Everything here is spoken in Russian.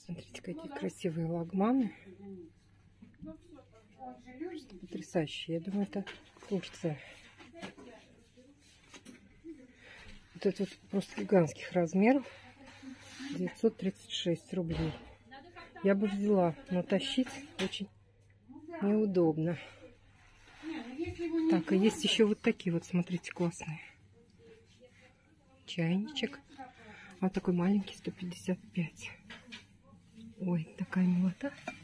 Смотрите, какие красивые лагманы. Просто потрясающие. Я думаю, это Турция. Вот это вот просто гигантских размеров. 936 рублей. Я бы взяла, но тащить очень неудобно. Так, и есть еще вот такие вот, смотрите, классные. Чайничек. Вот такой маленький, 155. Ой, такая милота.